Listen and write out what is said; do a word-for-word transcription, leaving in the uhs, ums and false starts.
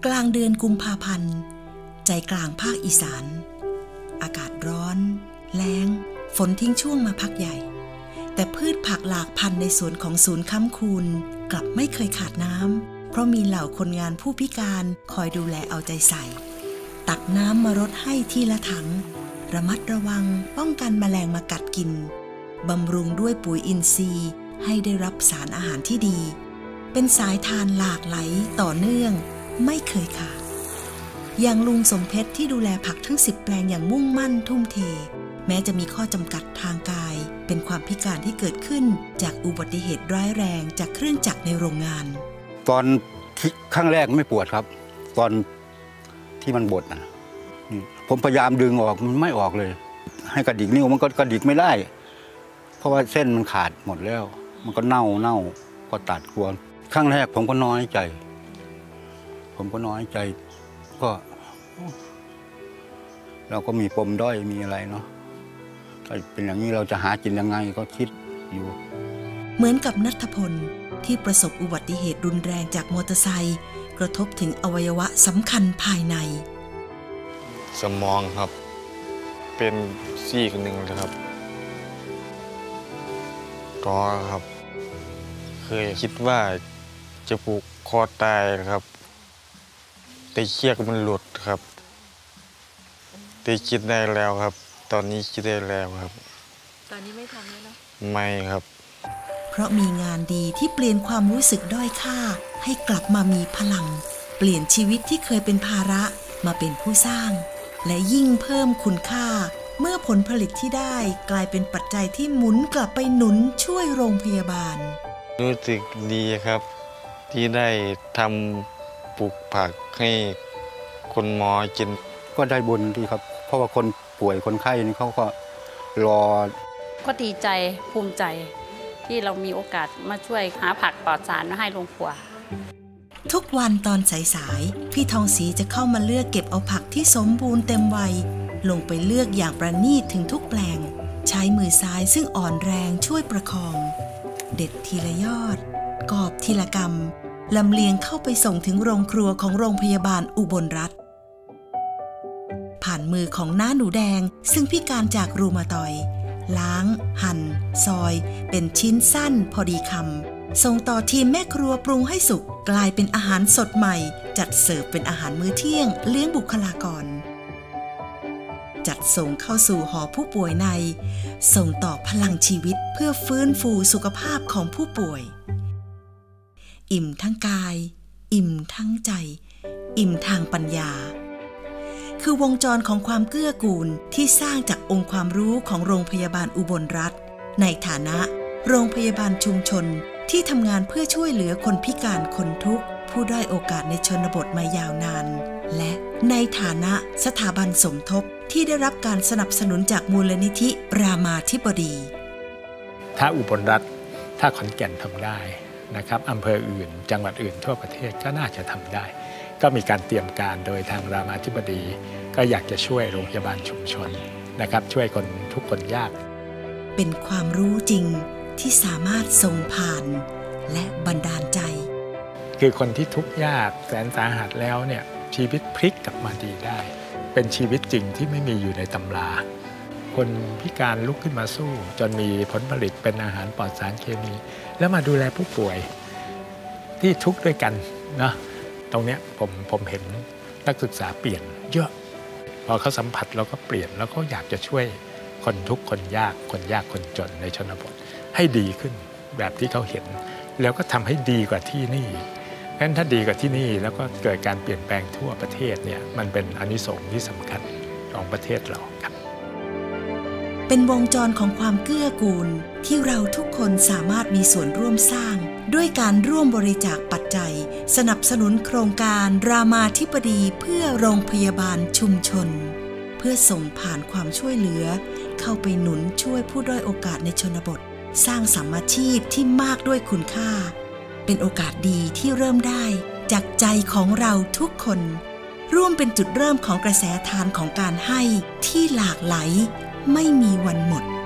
กลางเดือนกุมภาพันธ์ใจกลางภาคอีสานอากาศร้อนแล้งฝนทิ้งช่วงมาพักใหญ่แต่พืชผักหลากพันในสวนของศูนย์ค้ำคูนกลับไม่เคยขาดน้ำเพราะมีเหล่าคนงานผู้พิการคอยดูแลเอาใจใส่ตักน้ำมารดให้ทีละถังระมัดระวังป้องกันแมลงมากัดกินบำรุงด้วยปุ๋ยอินทรีย์ให้ได้รับสารอาหารที่ดีเป็นสายทานหลากไหลต่อเนื่องไม่เคยขาดอย่างลุงสมเพชรที่ดูแลผักทั้งสิบแปลงอย่างมุ่งมั่นทุ่มเทแม้จะมีข้อจำกัดทางกายเป็นความพิการที่เกิดขึ้นจากอุบัติเหตุร้ายแรงจากเครื่องจักรในโรงงานตอนครั้งแรกไม่ปวดครับตอนที่มันบดนะผมพยายามดึงออกมันไม่ออกเลยให้กระดิกนิ้วมันก็กระดิกไม่ได้เพราะว่าเส้นมันขาดหมดแล้วมันก็เน่าเน่าก็ตัดกลัวครั้งแรกผมก็น้อยใจผมก็น้อยใจก็เราก็มีปมด้อยมีอะไรเนาะถ้าเป็นอย่างนี้เราจะหากินยังไงก็คิดอยู่เหมือนกับณัฐพลที่ประสบอุบัติเหตุรุนแรงจากมอเตอร์ไซค์กระทบถึงอวัยวะสำคัญภายในสมองครับเป็นซี่คนหนึ่งนะครับท้อครับเคยคิดว่าจะผูกคอตายนะครับแต่เชือกมันหลุดครับแต่คิดได้แล้วครับตอนนี้คิดได้แล้วครับตอนนี้ไม่ทำแล้วเนาะไม่ครับเพราะมีงานดีที่เปลี่ยนความรู้สึกด้อยค่าให้กลับมามีพลังเปลี่ยนชีวิตที่เคยเป็นภาระมาเป็นผู้สร้างและยิ่งเพิ่มคุณค่าเมื่อผลผลิตที่ได้กลายเป็นปัจจัยที่หมุนกลับไปหนุนช่วยโรงพยาบาลรู้สึกดีครับที่ได้ทำปลูกผักให้คนหมอกินก็ได้บุญดีครับเพราะว่าคนป่วยคนไข้นี่เขาก็รอก็ดีใจภูมิใจที่เรามีโอกาสมาช่วยหาผักปลอดสารมาให้โรงครัวทุกวันตอนสายๆพี่ทองศรีจะเข้ามาเลือกเก็บเอาผักที่สมบูรณ์เต็มวัยลงไปเลือกอย่างประณีตถึงทุกแปลงใช้มือซ้ายซึ่งอ่อนแรงช่วยประคองเด็ดทีละยอดกอบทีละกำลำเลียงเข้าไปส่งถึงโรงครัวของโรงพยาบาลอุบลรัตน์ผ่านมือของน้าหนูแดงซึ่งพิการจากรูมาตอยด์ล้างหั่นซอยเป็นชิ้นสั้นพอดีคำส่งต่อทีมแม่ครัวปรุงให้สุกกลายเป็นอาหารสดใหม่จัดเสิร์ฟเป็นอาหารมื้อเที่ยงเลี้ยงบุคลากรจัดส่งเข้าสู่หอผู้ป่วยในส่งต่อพลังชีวิตเพื่อฟื้นฟูสุขภาพของผู้ป่วยอิ่มทั้งกายอิ่มทั้งใจอิ่มทางปัญญาคือวงจรของความเกื้อกูลที่สร้างจากองค์ความรู้ของโรงพยาบาลอุบลรัตน์ในฐานะโรงพยาบาลชุมชนที่ทำงานเพื่อช่วยเหลือคนพิการคนทุกข์ผู้ด้อยโอกาสในชนบทมายาวนานและในฐานะสถาบันสมทบที่ได้รับการสนับสนุนจากมูลนิธิรามาธิบดีถ้าอุบลรัตน์ถ้าขอนแก่นทำได้นะครับอำเภออื่นจังหวัดอื่นทั่วประเทศก็น่าจะทำได้ก็มีการเตรียมการโดยทางรามาธิบดีก็อยากจะช่วยโรงพยาบาลชุมชนนะครับช่วยคนทุกคนยากเป็นความรู้จริงที่สามารถส่งผ่านและบันดาลใจคือคนที่ทุกข์ยากแสนสาหัสแล้วเนี่ยชีวิตพลิกกลับมาดีได้เป็นชีวิตจริงที่ไม่มีอยู่ในตำราคนพิการลุกขึ้นมาสู้จนมีผลผลิตเป็นอาหารปลอดสารเคมีแล้วมาดูแลผู้ป่วยที่ทุกข์ด้วยกันนะตรงนี้ผมผมเห็นนักศึกษาเปลี่ยนเยอะพอเขาสัมผัสเราก็เปลี่ยนแล้วก็อยากจะช่วยคนทุกข์คนยากคนยากคนจนในชนบทให้ดีขึ้นแบบที่เขาเห็นแล้วก็ทำให้ดีกว่าที่นี่งั้นถ้าดีกว่าที่นี่แล้วก็เกิดการเปลี่ยนแปลงทั่วประเทศเนี่ยมันเป็นอานิสงส์ที่สำคัญของประเทศเราครับเป็นวงจรของความเกื้อกูลที่เราทุกคนสามารถมีส่วนร่วมสร้างด้วยการร่วมบริจาคปัจจัยสนับสนุนโครงการรามาธิบดีเพื่อโรงพยาบาลชุมชนเพื่อส่งผ่านความช่วยเหลือเข้าไปหนุนช่วยผู้ด้อยโอกาสในชนบทสร้างสามัคคีที่มากด้วยคุณค่าเป็นโอกาสดีที่เริ่มได้จากใจของเราทุกคนร่วมเป็นจุดเริ่มของกระแสทานของการให้ที่หลากหลายไม่มีวันหมด